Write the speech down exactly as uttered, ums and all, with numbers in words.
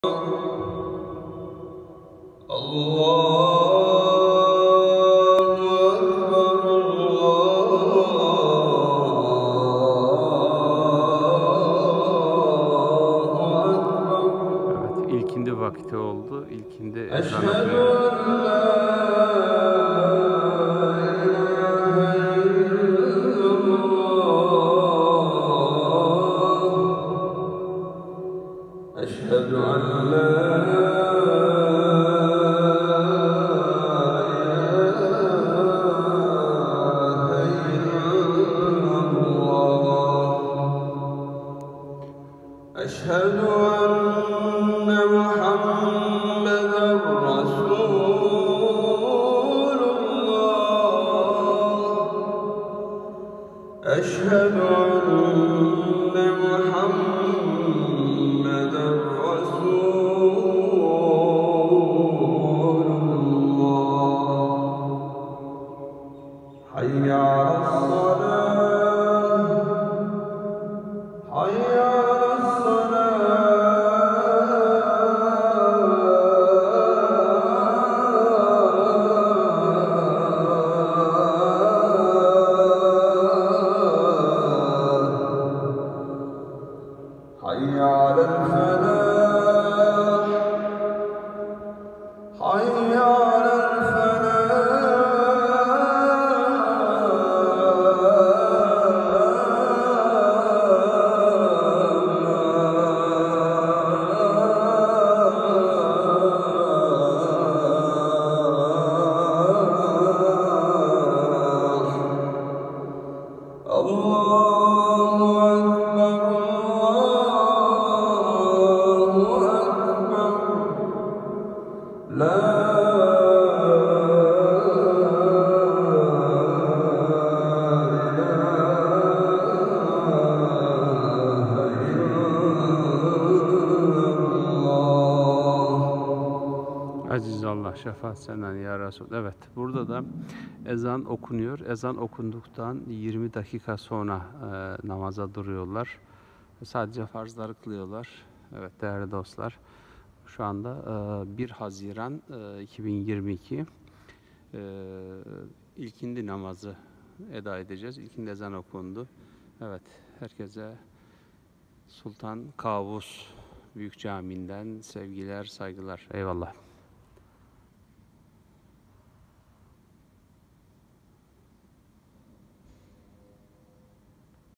Evet, ilkindi vakti oldu. İlkindi ezan okuyor. أشهد أن لا أشهد أن محمدًا رسول الله أشهد أن محمدًا رسول الله حي على الصلاة حي على حي على الفلاح حي على الفلاح الله Aziz Allah, şefaat senden ya Resul. Evet, burada da ezan okunuyor. Ezan okunduktan yirmi dakika sonra e, namaza duruyorlar. Sadece farzları kılıyorlar. Evet değerli dostlar. Şu anda e, bir Haziran e, iki bin yirmi iki e, ilkindi namazı eda edeceğiz. İlkindi ezan okundu. Evet, herkese Sultan Kavus Büyük Camii'nden sevgiler, saygılar. Eyvallah.